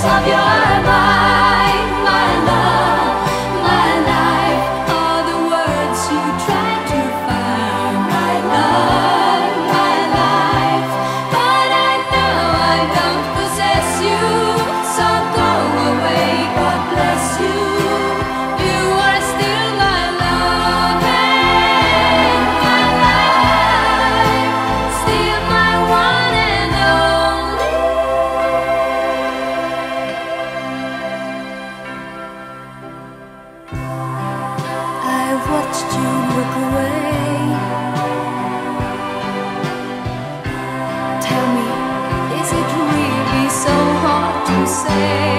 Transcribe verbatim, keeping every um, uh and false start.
of your mind, my love, my life, all the words you try to find, my love, my life. But I know I don't possess you, so go away, God bless you. You are still my love and my life, still my one and only. I watched you look away. Tell me, is it really so hard to say?